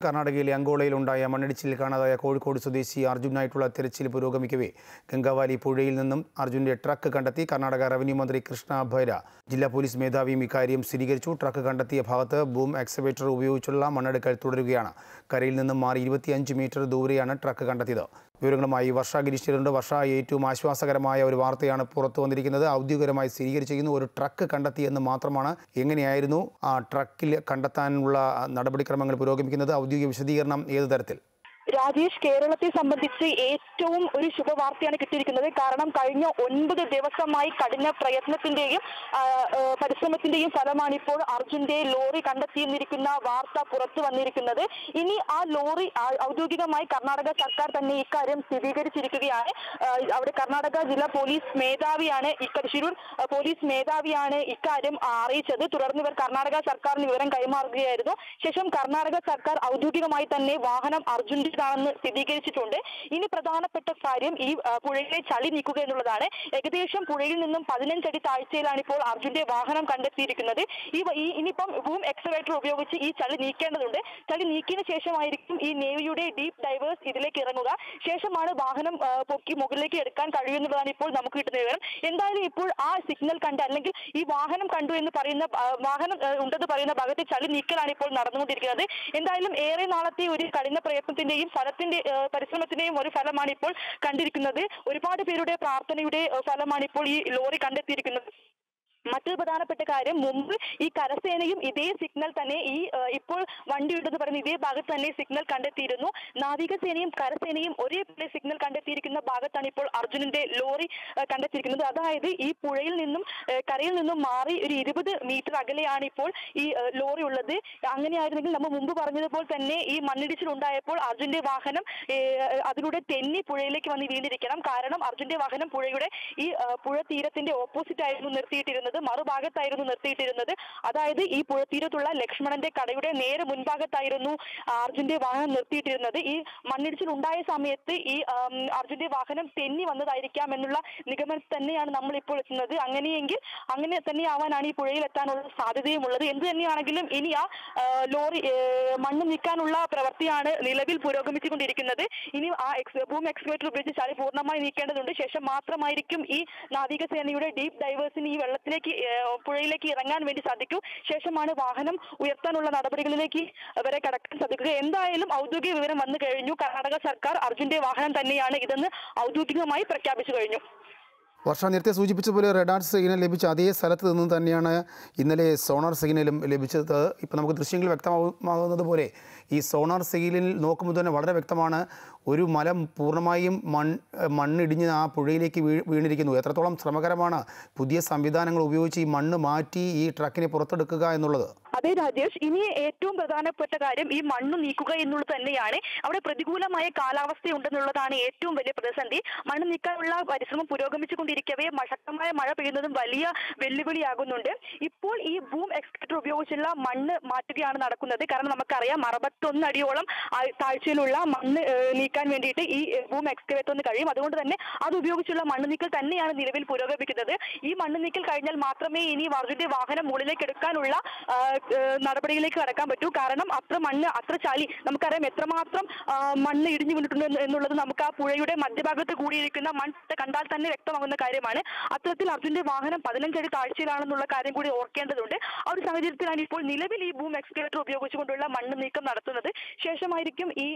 കർണാടകയിലെ അങ്കോളയിലുണ്ടായ മണ്ണിടിച്ചിലിൽ കാണാതായ കോഴിക്കോട് സ്വദേശി അർജുനായിട്ടുള്ള തെരച്ചിൽ പുരോഗമിക്കവേ ഗംഗാവാലി പുഴയിൽ നിന്നും അർജുന്റെ ട്രക്ക് കണ്ടെത്തി. കർണാടക റവന്യൂ മന്ത്രി കൃഷ്ണ ബൈര ജില്ലാ പോലീസ് മേധാവിയും ഇക്കാര്യം സ്ഥിരീകരിച്ചു. ട്രക്ക് കണ്ടെത്തിയ ഭാഗത്ത് ബൂം എക്സ്കവേറ്റർ ഉപയോഗിച്ചുള്ള മണ്ണെടുക്കൽ തുടരുകയാണ്. കരയിൽ നിന്നും മാറി 25 മീറ്റർ ദൂരെയാണ് ട്രക്ക് കണ്ടെത്തിയത്. വിവരങ്ങളുമായി വർഷ ഗിരീഷിലുണ്ട്. വർഷ, ഏറ്റവും ആശ്വാസകരമായ ഒരു വാർത്തയാണ് പുറത്തു വന്നിരിക്കുന്നത്. ഔദ്യോഗികമായി സ്ഥിരീകരിച്ചിരിക്കുന്നു. ഒരു ട്രക്ക് കണ്ടെത്തിയെന്ന് മാത്രമാണ്. എങ്ങനെയായിരുന്നു ആ ട്രക്കിൽ കണ്ടെത്താനുള്ള നടപടിക്രമങ്ങൾ പുരോഗമിക്കുന്നത്? ഔദ്യോഗിക വിശദീകരണം ഏത് തരത്തിൽ? രാജേഷ്, കേരളത്തെ സംബന്ധിച്ച് ഏറ്റവും ഒരു ശുഭവാർത്തയാണ് കിട്ടിയിരിക്കുന്നത്. കാരണം കഴിഞ്ഞ 9 ദിവസമായി കഠിന പ്രയത്നത്തിന്റെയും പരിശ്രമത്തിന്റെയും ഫലമാണ് ഇപ്പോൾ അർജുന്റെ ലോറി കണ്ടെത്തിയിരിക്കുന്ന വാർത്ത പുറത്തു വന്നിരിക്കുന്നത്. ഇനി ആ ലോറി ഔദ്യോഗികമായി കർണാടക സർക്കാർ തന്നെ ഇക്കാര്യം സ്ഥിരീകരിച്ചിരിക്കുകയാണ്. അവിടെ കർണാടക ജില്ലാ പോലീസ് മേധാവിയാണ് ശിരൂർ പോലീസ് മേധാവിയാണ് ഇക്കാര്യം അറിയിച്ചത്. തുടർന്ന് ഇവർ കർണാടക സർക്കാരിന് വിവരം കൈമാറുകയായിരുന്നു. ശേഷം കർണാടക സർക്കാർ ഔദ്യോഗികമായി തന്നെ വാഹനം അർജുന്റെ ാണെന്ന് സ്ഥിരീകരിച്ചിട്ടുണ്ട്. ഇനി പ്രധാനപ്പെട്ട കാര്യം ഈ പുഴയിലെ ചളി നീക്കുക എന്നുള്ളതാണ്. ഏകദേശം പുഴയിൽ നിന്നും 15 അടി താഴ്ചയിലാണ് ഇപ്പോൾ അർജുന്റെ വാഹനം കണ്ടെത്തിയിരിക്കുന്നത്. ഇനിയിപ്പം ബൂം എക്സ്കവേറ്റർ ഉപയോഗിച്ച് ഈ ചളി നീക്കേണ്ടതുണ്ട്. ചളി നീക്കിയതിനു ശേഷമായിരിക്കും ഈ നേവിയുടെ ഡീപ് ഡൈവേഴ്സ് ഇതിലേക്ക് ഇറങ്ങുക. ശേഷമാണ് വാഹനം പൊക്കി മുകളിലേക്ക് എടുക്കാൻ കഴിയുന്നതാണ് ഇപ്പോൾ നമുക്ക് കിട്ടുന്ന വിവരം. എന്തായാലും ഇപ്പോൾ ആ സിഗ്നൽ കണ്ട് അല്ലെങ്കിൽ ഈ വാഹനം കണ്ടു എന്ന് പറയുന്ന വാഹനം ഉണ്ടെന്ന് പറയുന്ന ഭാഗത്തെ ചളി നീക്കലാണ് ഇപ്പോൾ നടന്നുകൊണ്ടിരിക്കുന്നത്. എന്തായാലും ഏറെ നാളത്തെ ഒരു കഠിന പ്രയത്നത്തിന്റെയും പരിശ്രമത്തിന്റെയും ഒരു ഫലമാണ് ഇപ്പോൾ കണ്ടിരിക്കുന്നത്. ഒരുപാട് പേരുടെ പ്രാർത്ഥനയുടെ ഫലമാണ് ഇപ്പോൾ ഈ ലോറി കണ്ടെത്തിയിരിക്കുന്നത്. മറ്റൊരു പ്രധാനപ്പെട്ട കാര്യം, മുമ്പ് ഈ കരസേനയും ഇതേ സിഗ്നൽ തന്നെ ഇപ്പോൾ വണ്ടി ഉണ്ടെന്ന് പറയുന്ന ഇതേ ഭാഗത്ത് തന്നെ സിഗ്നൽ കണ്ടെത്തിയിരുന്നു. നാവികസേനയും കരസേനയും ഒരേപോലെ സിഗ്നൽ കണ്ടെത്തിയിരിക്കുന്ന ഭാഗത്താണ് ഇപ്പോൾ അർജുനന്റെ ലോറി കണ്ടെത്തിയിരിക്കുന്നത്. അതായത് ഈ പുഴയിൽ നിന്നും കരയിൽ നിന്നും മാറി ഒരു 20 മീറ്റർ അകലെയാണ് ഇപ്പോൾ ഈ ലോറി ഉള്ളത്. അങ്ങനെയായിരുന്നെങ്കിൽ നമ്മൾ മുമ്പ് പറഞ്ഞതുപോലെ തന്നെ ഈ മണ്ണിടിച്ചിൽ ഉണ്ടായപ്പോൾ അർജുന്റെ വാഹനം അതിലൂടെ തെന്നി പുഴയിലേക്ക് വന്ന് വീണിരിക്കണം. കാരണം അർജുന്റെ വാഹനം പുഴയുടെ ഈ പുഴ തീരത്തിന്റെ ഓപ്പോസിറ്റ് ആയിരുന്നു നിർത്തിയിട്ടിരുന്നത്, മറുഭാഗത്തായിരുന്നു നിർത്തിയിട്ടിരുന്നത്. അതായത് ഈ പുഴത്തീരത്തുള്ള ലക്ഷ്മണന്റെ കടയുടെ നേരെ മുൻഭാഗത്തായിരുന്നു അർജുന്റെ വാഹനം നിർത്തിയിട്ടിരുന്നത്. ഈ മണ്ണിടിച്ചിൽ ഉണ്ടായ സമയത്ത് ഈ അർജുന്റെ വാഹനം തെന്നി വന്നതായിരിക്കാം എന്നുള്ള നിഗമനത്തിൽ തന്നെയാണ് നമ്മൾ ഇപ്പോൾ എത്തുന്നത്. അങ്ങനെ തന്നെ ആവാനാണ് ഈ പുഴയിൽ എത്താനുള്ള സാധ്യതയും ഉള്ളത്. എന്ത് തന്നെയാണെങ്കിലും ഇനി ആ ലോറി മണ്ണ് നീക്കാനുള്ള പ്രവൃത്തിയാണ് നിലവിൽ പുരോഗമിച്ചുകൊണ്ടിരിക്കുന്നത്. ഇനി ആ ബൂം എക്സ്കവേറ്റർ ഉപയോഗിച്ച് ചളി പൂർണ്ണമായി നീക്കേണ്ടതുണ്ട്. ശേഷം മാത്രമായിരിക്കും ഈ നാവികസേനയുടെ ഡീപ് ഡൈവേഴ്സിന് ഈ പുഴയിലേക്ക് ഇറങ്ങാൻ വേണ്ടി സാധിക്കൂ. ശേഷമാണ് വാഹനം ഉയർത്താനുള്ള നടപടികളിലേക്ക് വരെ കടക്കാൻ സാധിക്കുക. എന്തായാലും ഔദ്യോഗിക വിവരം വന്നു കഴിഞ്ഞു. കർണാടക സർക്കാർ അർജുന്റെ വാഹനം തന്നെയാണ് ഇതെന്ന് ഔദ്യോഗികമായി പ്രഖ്യാപിച്ചു കഴിഞ്ഞു. വർഷ, നേരത്തെ സൂചിപ്പിച്ചതുപോലെ റഡാർ സിഗ്നൽ ലഭിച്ച അതേ സ്ഥലത്ത് നിന്ന് തന്നെയാണ് ഇന്നലെ സോണാർ സിഗ്നലും ലഭിച്ചത്. ഇപ്പോൾ നമുക്ക് ദൃശ്യങ്ങൾ വ്യക്തമാകുന്നത് പോലെ ഈ സോണാർ സിഗ്നലിൽ നോക്കുമ്പോൾ തന്നെ വളരെ വ്യക്തമാണ്. ഒരു മലം പൂർണ്ണമായും മണ്ണിടിഞ്ഞ് ആ പുഴയിലേക്ക് വീണിരിക്കുന്നു. എത്രത്തോളം ശ്രമകരമാണ് പുതിയ സംവിധാനങ്ങൾ ഉപയോഗിച്ച് ഈ മണ്ണ് മാറ്റി ഈ ട്രക്കിനെ പുറത്തെടുക്കുക എന്നുള്ളത്? അതെ രാജേഷ്, ഇനി ഏറ്റവും പ്രധാനപ്പെട്ട കാര്യം ഈ മണ്ണ് നീക്കുക എന്നുള്ളത് തന്നെയാണ്. അവിടെ പ്രതികൂലമായ കാലാവസ്ഥ ഉണ്ടെന്നുള്ളതാണ് ഏറ്റവും വലിയ പ്രതിസന്ധി. മണ്ണ് നീക്കാനുള്ള പരിശ്രമം പുരോഗമിച്ചുകൊണ്ടിരിക്കവേ ശക്തമായ മഴ പെയ്യുന്നതും വലിയ വെല്ലുവിളിയാകുന്നുണ്ട്. ഇപ്പോൾ ഈ ബൂം എക്സ്കവേറ്റർ ഉപയോഗിച്ചുള്ള മണ്ണ് മാറ്റുകയാണ് നടക്കുന്നത്. കാരണം നമുക്കറിയാം 61 അടിയോളം താഴ്ചയിലുള്ള മണ്ണ് നീക്കാൻ വേണ്ടിയിട്ട് ഈ ബൂം എക്സ്കവേറ്ററിന് കഴിയും. അതുകൊണ്ട് തന്നെ അത് ഉപയോഗിച്ചുള്ള മണ്ണ് നീക്കൽ തന്നെയാണ് നിലവിൽ പുരോഗമിക്കുന്നത്. ഈ മണ്ണ് നീക്കൽ കഴിഞ്ഞാൽ മാത്രമേ ഇനി അർജുന്റെ വാഹനം മുകളിലേക്ക് എടുക്കാനുള്ള നടപടിയിലേക്ക് കടക്കാൻ പറ്റൂ. കാരണം അത്ര ചളി നമുക്കറിയാം എത്രമാത്രം മണ്ണ് ഇടിഞ്ഞു വീണിട്ടുണ്ട് എന്നുള്ളത് നമുക്ക് ആ പുഴയുടെ മധ്യഭാഗത്ത് കൂടിയിരിക്കുന്ന മണ്ണ് കണ്ടാൽ തന്നെ വ്യക്തമാകുന്ന കാര്യമാണ്. അത്തരത്തിൽ അർജുന്റെ വാഹനം 15 അടി താഴ്ചയിലാണെന്നുള്ള കാര്യം കൂടി ഓർക്കേണ്ടതുണ്ട്. ആ ഒരു സാഹചര്യത്തിലാണ് ഇപ്പോൾ നിലവിൽ ഈ ബൂം എക്സ്കവേറ്റർ ഉപയോഗിച്ചുകൊണ്ടുള്ള മണ്ണ് നീക്കം നടത്തുന്നത്. ശേഷമായിരിക്കും ഈ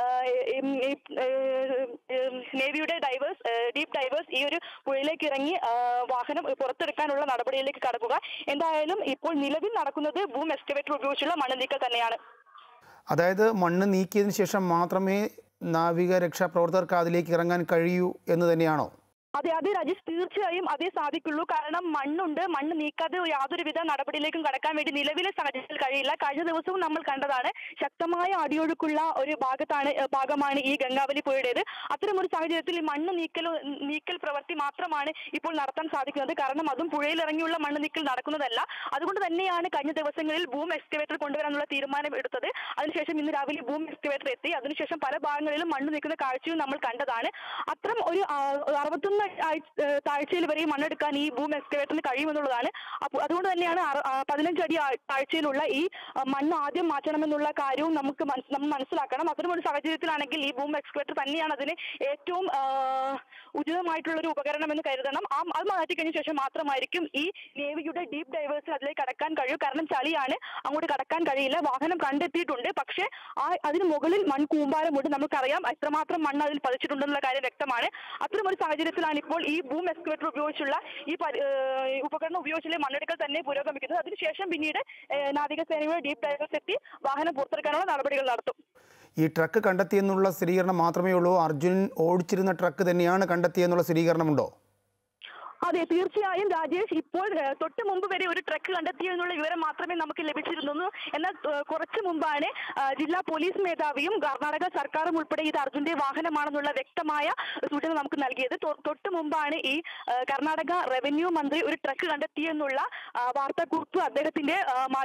നേവിയുടെ ഡീപ് ഡൈവേഴ്സ് ഈ ഒരു പുഴയിലേക്ക് ഇറങ്ങി വാഹനം പുറത്തെടുക്കാനുള്ള നടപടിയിലേക്ക് കടക്കുക. എന്തായാലും ഇപ്പോൾ നിലവിൽ നടക്കുന്നത് ബൂം എക്സ്കവേറ്റർ ഉപയോഗിച്ചുള്ള മണ്ണ് നീക്കൽ തന്നെയാണ്. അതായത് മണ്ണ് നീക്കിയതിനു ശേഷം മാത്രമേ നാവിക രക്ഷാപ്രവർത്തകർക്ക് അതിലേക്ക് ഇറങ്ങാൻ കഴിയൂ എന്ന് തന്നെയാണോ? അതെ രാജേഷ്, തീർച്ചയായും അതേ സാധിക്കുള്ളൂ. കാരണം മണ്ണ് നീക്കാതെ യാതൊരുവിധ നടപടിയിലേക്കും കടക്കാൻ വേണ്ടി നിലവിലെ സാഹചര്യത്തിൽ കഴിയില്ല. കഴിഞ്ഞ ദിവസവും നമ്മൾ കണ്ടതാണ്, ശക്തമായ അടിയൊഴുക്കുള്ള ഒരു ഭാഗമാണ് ഈ ഗംഗാവലി പുഴയുടേത്. അത്തരമൊരു സാഹചര്യത്തിൽ ഈ മണ്ണ് നീക്കൽ പ്രവൃത്തി മാത്രമാണ് ഇപ്പോൾ നടത്താൻ സാധിക്കുന്നത്. കാരണം അതും പുഴയിൽ ഇറങ്ങിയുള്ള മണ്ണ് നീക്കൽ നടക്കുന്നതല്ല. അതുകൊണ്ട് തന്നെയാണ് കഴിഞ്ഞ ദിവസങ്ങളിൽ ബൂം എക്സ്കവേറ്റർ കൊണ്ടുവരാനുള്ള തീരുമാനം എടുത്തത്. അതിനുശേഷം ഇന്ന് രാവിലെ ബൂം എക്സ്കവേറ്റർ എത്തി. അതിനുശേഷം പല ഭാഗങ്ങളിലും മണ്ണ് നീക്കുന്ന കാഴ്ചയും നമ്മൾ കണ്ടതാണ്. അത്തരം ഒരു 61 താഴ്ചയിൽ വരെ മണ്ണെടുക്കാൻ ഈ ബൂം എക്സ്കവേറ്ററിന് കഴിയുമെന്നുള്ളതാണ്. അതുകൊണ്ട് തന്നെയാണ് 15 അടി താഴ്ചയിലുള്ള ഈ മണ്ണ് ആദ്യം മാറ്റണമെന്നുള്ള കാര്യവും നമ്മൾ മനസ്സിലാക്കണം. അത്തരമൊരു സാഹചര്യത്തിലാണെങ്കിൽ ഈ ബൂം എക്സ്കവേറ്റർ തന്നെയാണ് അതിന് ഏറ്റവും ഉചിതമായിട്ടുള്ള ഒരു ഉപകരണം എന്ന് കരുതണം. അത് മാറ്റിക്കഴിഞ്ഞ ശേഷം മാത്രമായിരിക്കും ഈ നേവിയുടെ ഡീപ് ഡൈവേഴ്സിൽ അതിലേക്ക് കടക്കാൻ കഴിയൂ. കാരണം ചളിയാണ്, അങ്ങോട്ട് കടക്കാൻ കഴിയില്ല. വാഹനം കണ്ടെത്തിയിട്ടുണ്ട്, പക്ഷേ അതിന് മുകളിൽ മൺകൂമ്പാരമുണ്ട്. നമുക്കറിയാം എത്രമാത്രം മണ്ണ് അതിൽ പതിച്ചിട്ടുണ്ടെന്നുള്ള കാര്യം വ്യക്തമാണ്. അത്തരമൊരു സാഹചര്യത്തിലാണ് ഇപ്പോൾ ഈ ബൂം എക്സ്കവേറ്റർ ഉപയോഗിച്ചുള്ള ഈ ഉപകരണം ഉപയോഗിച്ചുള്ള മണ്ണെടുക്കൽ തന്നെ പുരോഗമിക്കുന്നത്. അതിനുശേഷം പിന്നീട് നാവികസേനയുടെ ഡീപ് ഡൈവേഴ്സ് എത്തി വാഹനം പുറത്തെടുക്കാനുള്ള നടപടികൾ നടത്തും. ഈ ട്രക്ക് കണ്ടെത്തിയെന്നുള്ള സ്ഥിരീകരണം മാത്രമേ ഉള്ളൂ? അർജുൻ ഓടിച്ചിരുന്ന ട്രക്ക് തന്നെയാണ് കണ്ടെത്തിയെന്നുള്ള സ്ഥിരീകരണമുണ്ടോ? അതെ, തീർച്ചയായും രാജേഷ്. ഇപ്പോൾ തൊട്ട് മുമ്പ് വരെ ഒരു ട്രക്ക് കണ്ടെത്തിയെന്നുള്ള വിവരം മാത്രമേ നമുക്ക് ലഭിച്ചിരുന്നുള്ളൂ. എന്നാൽ കുറച്ചു മുമ്പാണ് ജില്ലാ പോലീസ് മേധാവിയും കർണാടക സർക്കാരും ഉൾപ്പെടെ ഇത് അർജുന്റെ വാഹനമാണെന്നുള്ള വ്യക്തമായ സൂചന നമുക്ക് നൽകിയത്. തൊട്ട് മുമ്പാണ് ഈ കർണാടക റവന്യൂ മന്ത്രി ഒരു ട്രക്ക് കണ്ടെത്തിയെന്നുള്ള വാർത്താക്കുറിപ്പ് അദ്ദേഹത്തിന്റെ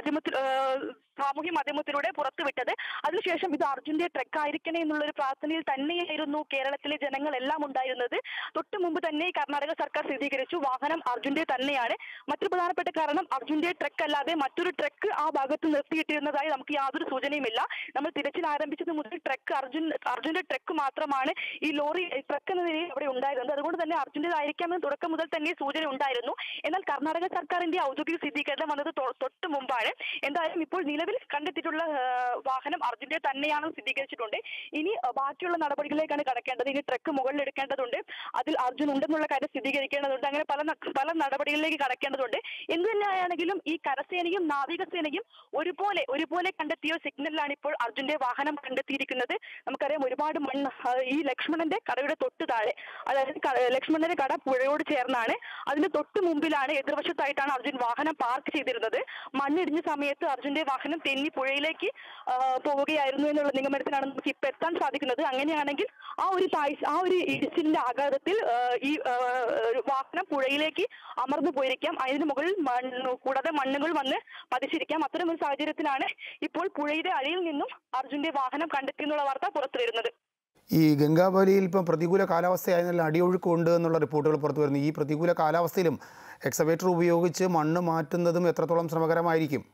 സാമൂഹ്യ മാധ്യമത്തിലൂടെ പുറത്തുവിട്ടത്. അതിനുശേഷം ഇത് അർജുന്റെ ട്രക്ക് ആയിരിക്കണേ എന്നുള്ള ഒരു പ്രാർത്ഥനയിൽ തന്നെയായിരുന്നു കേരളത്തിലെ ജനങ്ങളെല്ലാം ഉണ്ടായിരുന്നത്. തൊട്ട് മുമ്പ് തന്നെ കർണാടക സർക്കാർ സ്ഥിരീകരിച്ചു വാഹനം അർജുന്റെ തന്നെയാണ്. മറ്റൊരു പ്രധാനപ്പെട്ട കാരണം അർജുന്റെ ട്രക്ക് അല്ലാതെ മറ്റൊരു ട്രക്ക് ആ ഭാഗത്ത് നിർത്തിയിട്ടിരുന്നതായി നമുക്ക് യാതൊരു സൂചനയുമില്ല. നമ്മൾ തിരച്ചിൽ ആരംഭിച്ചത് മുതൽ ട്രക്ക് അർജുന്റെ ട്രക്ക് മാത്രമാണ് ഈ ലോറി ട്രക്ക് എന്ന നിലയിൽ അവിടെ ഉണ്ടായിരുന്നത്. അതുകൊണ്ട് തന്നെ അർജുന്റേതായിരിക്കാമെന്ന് തുടക്കം മുതൽ തന്നെ സൂചന ഉണ്ടായിരുന്നു. എന്നാൽ കർണാടക സർക്കാരിന്റെ ഔദ്യോഗിക സ്ഥിരീകരണം വന്നത് തൊട്ട് മുമ്പാണ്. എന്തായാലും ഇപ്പോൾ നിലവിൽ കണ്ടെത്തിയിട്ടുള്ള വാഹനം അർജുന്റെ തന്നെയാണെന്ന് സ്ഥിരീകരിച്ചിട്ടുണ്ട്. ഇനി ബാക്കിയുള്ള നടപടികളിലേക്കാണ് കടക്കേണ്ടത്. ഇനി ട്രക്ക് മുകളിൽ എടുക്കേണ്ടതുണ്ട്, അതിൽ അർജുൻ ഉണ്ടെന്നുള്ള കാര്യം സ്ഥിരീകരിക്കേണ്ടതുണ്ട്. അങ്ങനെ പല നടപടികളിലേക്ക് കടക്കേണ്ടതുണ്ട്. എന്ത് തന്നെയാണെങ്കിലും ഈ കരസേനയും നാവികസേനയും ഒരുപോലെ കണ്ടെത്തിയ സിഗ്നലിലാണ് ഇപ്പോൾ അർജുന്റെ വാഹനം കണ്ടെത്തിയിരിക്കുന്നത്. നമുക്കറിയാം ഒരുപാട് മണ്ണ് ഈ ലക്ഷ്മണന്റെ കടയുടെ തൊട്ട് താഴെ, അതായത് ലക്ഷ്മണന്റെ കട പുഴയോട് ചേർന്നാണ്. അതിന് തൊട്ട് മുമ്പിലാണ്, എതിർവശത്തായിട്ടാണ് അർജുൻ വാഹനം പാർക്ക് ചെയ്തിരുന്നത്. മണ്ണിടിഞ്ഞ സമയത്ത് അർജുന്റെ വാഹനം തെന്നി പുഴയിലേക്ക് പോവുകയായിരുന്നു എന്നുള്ള നിഗമനത്തിലാണ് നമുക്ക് ഇപ്പൊ എത്താൻ സാധിക്കുന്നത്. അങ്ങനെയാണെങ്കിൽ ആ ഒരു ഇടിച്ചിലിന്റെ ആഘാതത്തിൽ ഈ വാഹനം പുഴയിലേക്ക് അമർന്നു പോയിരിക്കാം. അതിന് മുകളിൽ കൂടാതെ മണ്ണുകൾ വന്ന് പതിച്ചിരിക്കാം. അത്തരം ഒരു സാഹചര്യത്തിലാണ് ഇപ്പോൾ പുഴയുടെ അടിയിൽ നിന്നും അർജുന്റെ വാഹനം കണ്ടെത്തിയെന്നുള്ള വാർത്ത പുറത്തു വരുന്നത്. ഈ ഗംഗാവലിയിൽ ഇപ്പം പ്രതികൂല കാലാവസ്ഥയായതിനാൽ അടിയൊഴുക്കുണ്ട് എന്നുള്ള റിപ്പോർട്ടുകൾ പുറത്തു വരുന്നു. ഈ പ്രതികൂല കാലാവസ്ഥയിലും എക്സ്കവേറ്റർ ഉപയോഗിച്ച് മണ്ണ് മാറ്റുന്നതും എത്രത്തോളം ശ്രമകരമായിരിക്കും?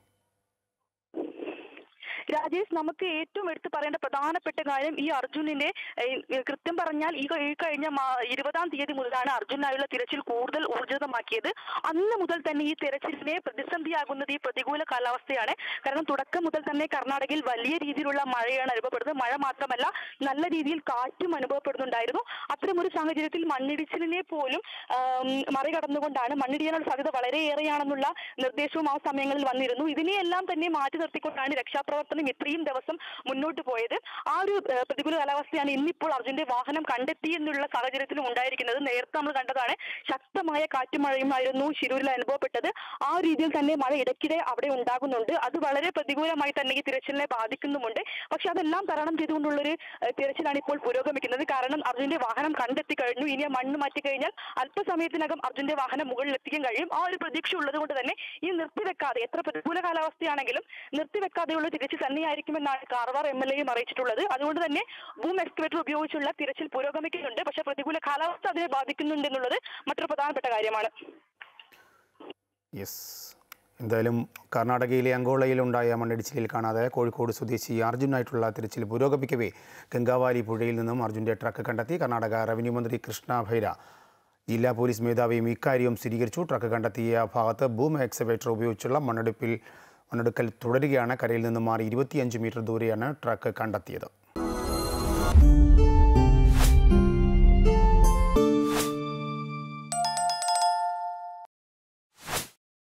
രാജേഷ്, നമുക്ക് ഏറ്റവും എടുത്തു പറയേണ്ട പ്രധാനപ്പെട്ട കാര്യം ഈ അർജുനിന്റെ കൃത്യം പറഞ്ഞാൽ ഈ കഴിഞ്ഞ 20-ാം തീയതി മുതലാണ് അർജുനായുള്ള തിരച്ചിൽ കൂടുതൽ ഊർജിതമാക്കിയത്. അന്ന് മുതൽ തന്നെ ഈ തിരച്ചിലിനെ പ്രതിസന്ധിയാകുന്നത് ഈ പ്രതികൂല കാലാവസ്ഥയാണ്. കാരണം തുടക്കം മുതൽ തന്നെ കർണാടകയിൽ വലിയ രീതിയിലുള്ള മഴയാണ് അനുഭവപ്പെടുന്നത്. മഴ മാത്രമല്ല, നല്ല രീതിയിൽ കാറ്റും അനുഭവപ്പെടുന്നുണ്ടായിരുന്നു. അത്തരമൊരു സാഹചര്യത്തിൽ മണ്ണിടിച്ചിലിനെ പോലും മറികടന്നുകൊണ്ടാണ്, മണ്ണിടിയാനുള്ള സാധ്യത വളരെയേറെയാണെന്നുള്ള നിർദ്ദേശവും ആ സമയങ്ങളിൽ വന്നിരുന്നു. ഇതിനെയെല്ലാം തന്നെ മാറ്റി നിർത്തിക്കൊണ്ടാണ് രക്ഷാപ്രവർത്തനം ഇത്രയും ദിവസം മുന്നോട്ട് പോയത്. ആ ഒരു പ്രതികൂല കാലാവസ്ഥയാണ് ഇന്നിപ്പോൾ അർജുന്റെ വാഹനം കണ്ടെത്തി എന്നുള്ള സാഹചര്യത്തിലും ഉണ്ടായിരിക്കുന്നത്. നേരത്തെ നമ്മൾ കണ്ടതാണ്, ശക്തമായ കാറ്റും മഴയുമായിരുന്നു ശിരൂരിൽ അനുഭവപ്പെട്ടത്. ആ രീതിയിൽ തന്നെ മഴ ഇടയ്ക്കിടെ അവിടെ ഉണ്ടാകുന്നുണ്ട്. അത് വളരെ പ്രതികൂലമായി തന്നെ ഈ തിരച്ചിലിനെ ബാധിക്കുന്നുമുണ്ട്. പക്ഷെ അതെല്ലാം തരണം ചെയ്തുകൊണ്ടുള്ളൊരു തിരച്ചിലാണ് ഇപ്പോൾ പുരോഗമിക്കുന്നത്. കാരണം അർജുന്റെ വാഹനം കണ്ടെത്തി കഴിഞ്ഞു. ഇനി മണ്ണ് മാറ്റി കഴിഞ്ഞാൽ അല്പസമയത്തിനകം അർജുന്റെ വാഹനം മുകളിൽ എത്തിക്കാൻ കഴിയും. ആ ഒരു പ്രതീക്ഷ ഉള്ളത് കൊണ്ട് തന്നെ ഈ നിർത്തിവെക്കാതെ, എത്ര പ്രതികൂല കാലാവസ്ഥയാണെങ്കിലും നിർത്തിവെക്കാതെയുള്ള തിരച്ചിൽ തന്നെയായിരിക്കുമെന്നാണ് കാർവാർ MLAയും അറിയിച്ചിട്ടുള്ളത്. അതുകൊണ്ട് തന്നെ ബൂം എക്സ്കവേറ്റർ ഉപയോഗിച്ചുള്ള തിരച്ചിൽ പുരോഗമിക്കുന്നുണ്ട്. പക്ഷേ പ്രതികൂല കാലാവസ്ഥ അതിനെ ബാധിക്കുന്നുണ്ടെന്നുള്ളത് മറ്റൊരു പ്രധാനപ്പെട്ട കാര്യമാണ്. എന്തായാലും കർണാടകയിലെ അങ്കോളയിലുണ്ടായ മണ്ണിടിച്ചിലിൽ കാണാതെ കോഴിക്കോട് സ്വദേശി അർജുനായിട്ടുള്ള തിരച്ചിൽ പുരോഗമിക്കവേ ഗംഗാവാലി പുഴയിൽ നിന്നും അർജുൻ്റെ ട്രക്ക് കണ്ടെത്തി. കർണാടക റവന്യൂ മന്ത്രി കൃഷ്ണ ഭൈര ജില്ലാ പോലീസ് മേധാവിയും ഇക്കാര്യം സ്ഥിരീകരിച്ചു. ട്രക്ക് കണ്ടെത്തിയ ഭാഗത്ത് ബൂം എക്സ്കവേറ്റർ ഉപയോഗിച്ചുള്ള മണ്ണെടുക്കൽ തുടരുകയാണ്. കരയിൽ നിന്നും മാറി 25 മീറ്റർ ദൂരെയാണ് ട്രക്ക് കണ്ടെത്തിയത്.